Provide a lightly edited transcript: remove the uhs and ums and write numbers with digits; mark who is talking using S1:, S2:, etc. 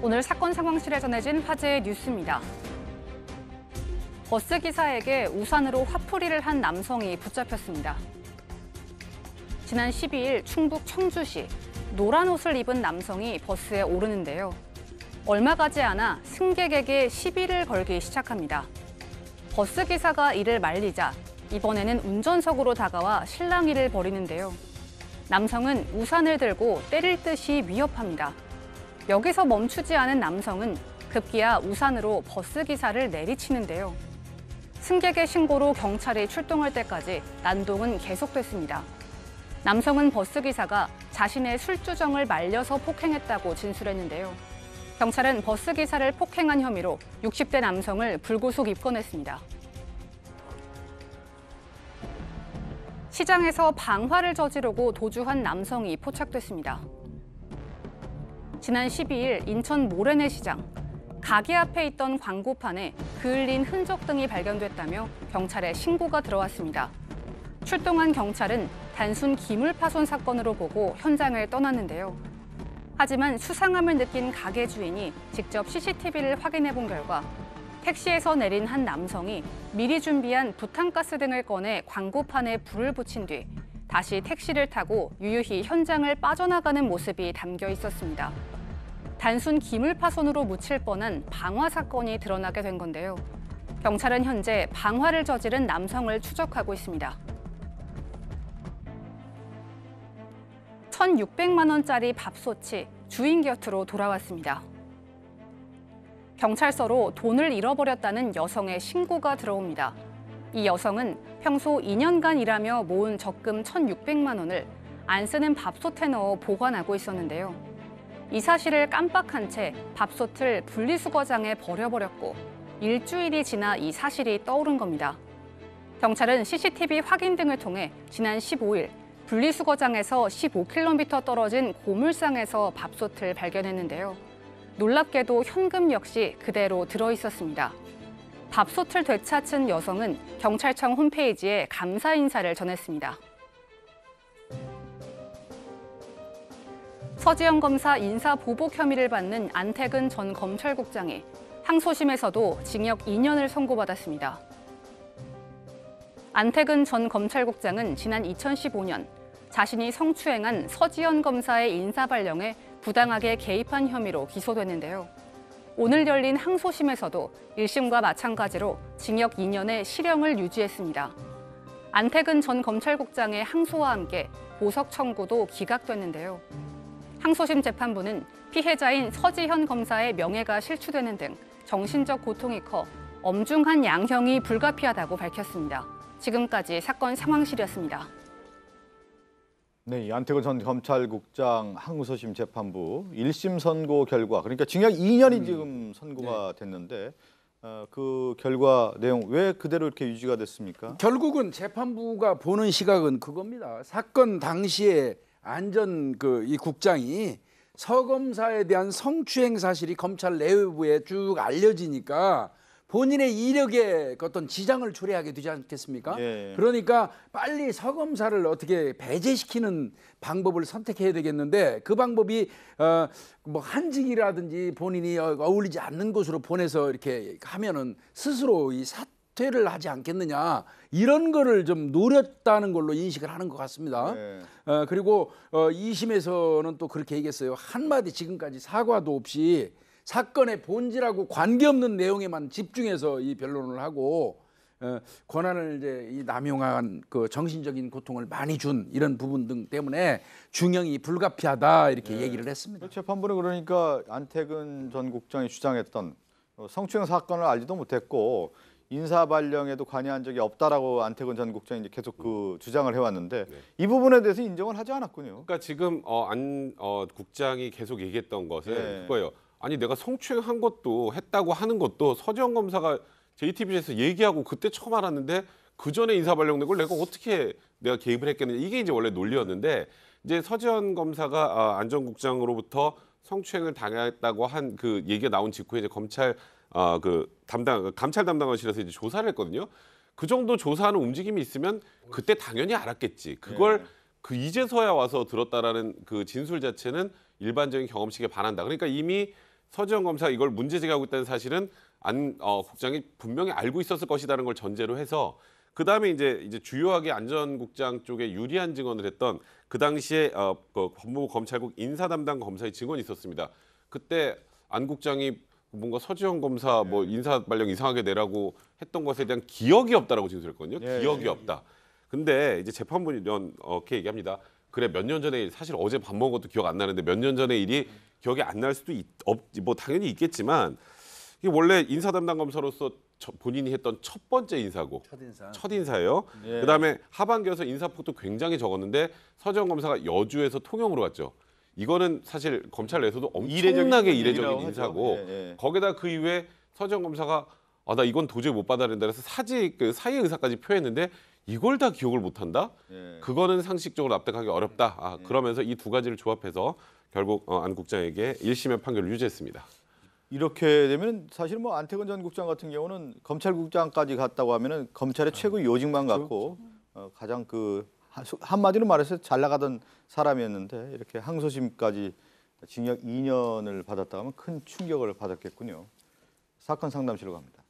S1: 오늘 사건 상황실에 전해진 화제의 뉴스입니다. 버스 기사에게 우산으로 화풀이를 한 남성이 붙잡혔습니다. 지난 12일 충북 청주시 노란 옷을 입은 남성이 버스에 오르는데요. 얼마 가지 않아 승객에게 시비를 걸기 시작합니다. 버스 기사가 이를 말리자 이번에는 운전석으로 다가와 실랑이를 벌이는데요. 남성은 우산을 들고 때릴 듯이 위협합니다. 여기서 멈추지 않은 남성은 급기야 우산으로 버스 기사를 내리치는데요. 승객의 신고로 경찰이 출동할 때까지 난동은 계속됐습니다. 남성은 버스 기사가 자신의 술주정을 말려서 폭행했다고 진술했는데요. 경찰은 버스 기사를 폭행한 혐의로 60대 남성을 불구속 입건했습니다. 시장에서 방화를 저지르고 도주한 남성이 포착됐습니다. 지난 12일 인천 모래내 시장, 가게 앞에 있던 광고판에 그을린 흔적 등이 발견됐다며 경찰에 신고가 들어왔습니다. 출동한 경찰은 단순 기물 파손 사건으로 보고 현장을 떠났는데요. 하지만 수상함을 느낀 가게 주인이 직접 CCTV를 확인해 본 결과 택시에서 내린 한 남성이 미리 준비한 부탄가스 등을 꺼내 광고판에 불을 붙인 뒤 다시 택시를 타고 유유히 현장을 빠져나가는 모습이 담겨 있었습니다. 단순 기물 파손으로 묻힐 뻔한 방화 사건이 드러나게 된 건데요. 경찰은 현재 방화를 저지른 남성을 추적하고 있습니다. 1,600만 원짜리 밥솥이 주인 곁으로 돌아왔습니다. 경찰서로 돈을 잃어버렸다는 여성의 신고가 들어옵니다. 이 여성은 평소 2년간 일하며 모은 적금 1,600만 원을 안 쓰는 밥솥에 넣어 보관하고 있었는데요. 이 사실을 깜빡한 채 밥솥을 분리수거장에 버려버렸고 일주일이 지나 이 사실이 떠오른 겁니다. 경찰은 CCTV 확인 등을 통해 지난 15일 분리수거장에서 15km 떨어진 고물상에서 밥솥을 발견했는데요. 놀랍게도 현금 역시 그대로 들어있었습니다. 밥솥을 되찾은 여성은 경찰청 홈페이지에 감사 인사를 전했습니다. 서지현 검사 인사보복 혐의를 받는 안태근 전 검찰국장이 항소심에서도 징역 2년을 선고받았습니다. 안태근 전 검찰국장은 지난 2015년 자신이 성추행한 서지현 검사의 인사발령에 부당하게 개입한 혐의로 기소됐는데요. 오늘 열린 항소심에서도 1심과 마찬가지로 징역 2년의 실형을 유지했습니다. 안태근 전 검찰국장의 항소와 함께 보석 청구도 기각됐는데요. 항소심 재판부는 피해자인 서지현 검사의 명예가 실추되는 등 정신적 고통이 커 엄중한 양형이 불가피하다고 밝혔습니다. 지금까지 사건 상황실이었습니다.
S2: 네, 안태근 전 검찰국장 항소심 재판부 1심 선고 결과, 그러니까 징역 2년이 지금 선고가 됐는데 그 결과 내용 왜 그대로 이렇게 유지가 됐습니까?
S3: 결국은 재판부가 보는 시각은 그겁니다. 사건 당시에 이 국장이 서 검사에 대한 성추행 사실이 검찰 내부에 쭉 알려지니까 본인의 이력에 어떤 지장을 초래하게 되지 않겠습니까?
S2: 예.
S3: 그러니까 빨리 서 검사를 어떻게 배제시키는 방법을 선택해야 되겠는데 그 방법이 한직이라든지 본인이 어울리지 않는 곳으로 보내서 이렇게 하면은 스스로 이 사퇴를 하지 않겠느냐, 이런 거를 좀 노렸다는 걸로 인식을 하는 것 같습니다.
S2: 네.
S3: 그리고 2심에서는 또 그렇게 얘기했어요. 한마디 지금까지 사과도 없이 사건의 본질하고 관계없는 내용에만 집중해서 이 변론을 하고 권한을 이제 이 남용한 그 정신적인 고통을 많이 준 이런 부분 등 때문에 중형이 불가피하다, 이렇게 얘기를 했습니다.
S2: 재판부는 그러니까 안태근 전 국장이 주장했던 성추행 사건을 알지도 못했고 인사발령에도 관여한 적이 없다라고 안태근 전 국장이 이제 계속 그 주장을 해왔는데 이 부분에 대해서 인정을 하지 않았군요.
S4: 그러니까 지금 안 국장이 계속 얘기했던 것은 그거예요. 아니 내가 성추행한 것도 했다고 하는 것도 서지현 검사가 JTBC에서 얘기하고 그때 처음 알았는데 그 전에 인사발령 낸 걸 내가 개입을 했겠느냐, 이게 이제 원래 논리였는데 이제 서지현 검사가 안 전 국장으로부터 성추행을 당했다고 한 그 얘기가 나온 직후에 이제 검찰 감찰 담당관실에서 이제 조사를 했거든요. 그 정도 조사하는 움직임이 있으면 그때 당연히 알았겠지. 그걸 그 이제서야 와서 들었다라는 그 진술 자체는 일반적인 경험식에 반한다. 그러니까 이미 서지현 검사가 이걸 문제 제기하고 있다는 사실은 안 국장이 분명히 알고 있었을 것이라는 걸 전제로 해서 그 다음에 이제 주요하게 안전국장 쪽에 유리한 증언을 했던 그 당시에 그 법무부 검찰국 인사 담당 검사의 증언이 있었습니다. 그때 안 국장이 뭔가 서지현 검사 뭐 인사 발령 이상하게 내라고 했던 것에 대한 기억이 없다라고 진술했거든요.
S2: 예,
S4: 기억이
S2: 예.
S4: 없다. 근데 이제 재판부는 이렇게 얘기합니다. 그래 몇 년 전에 일, 사실 어제 밥 먹은 것도 기억 안 나는데 몇 년 전의 일이 기억이 안 날 수도 뭐 당연히 있겠지만 이게 원래 인사 담당 검사로서 본인이 했던 첫 번째 인사고 첫인사예요.
S2: 예.
S4: 그다음에 하반기에서 인사폭도 굉장히 적었는데 서지현 검사가 여주에서 통영으로 갔죠. 이거는 사실 검찰 내에서도 엄청나게 이례적인
S2: 일이라고
S4: 인사고
S2: 하죠. 예, 예.
S4: 거기다 그 이후에 서지현 검사가 나 이건 도저히 못 받아들인다 그래서 그 사의 의사까지 표했는데 이걸 다 기억을 못한다?
S2: 예.
S4: 그거는 상식적으로 납득하기 어렵다. 그러면서 이 두 가지를 조합해서 결국 안 국장에게 1심의 판결을 유지했습니다.
S2: 이렇게 되면 사실 뭐 안태근 전 국장 같은 경우는 검찰국장까지 갔다고 하면은 검찰의 최고 요직만 갖고 가장 그 한마디로 말해서 잘 나가던 사람이었는데 이렇게 항소심까지 징역 2년을 받았다 하면 큰 충격을 받았겠군요. 사건 상담실로 갑니다.